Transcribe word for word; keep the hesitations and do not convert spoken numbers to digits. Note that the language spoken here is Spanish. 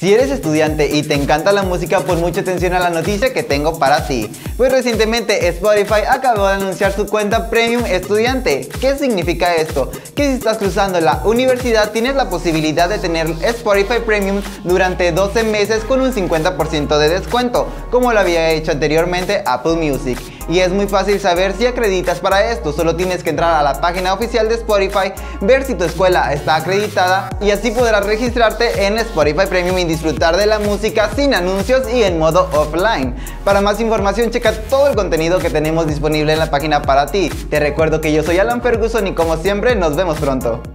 Si eres estudiante y te encanta la música, pon mucha atención a la noticia que tengo para ti. Pues recientemente Spotify acabó de anunciar su cuenta Premium Estudiante. ¿Qué significa esto? Que si estás cruzando la universidad tienes la posibilidad de tener Spotify Premium durante doce meses con un cincuenta por ciento de descuento, como lo había hecho anteriormente Apple Music. Y es muy fácil saber si acreditas para esto, solo tienes que entrar a la página oficial de Spotify, ver si tu escuela está acreditada y así podrás registrarte en Spotify Premium y disfrutar de la música sin anuncios y en modo offline. Para más información checa todo el contenido que tenemos disponible en la página para ti. Te recuerdo que yo soy Alan Ferguson y como siempre nos vemos pronto.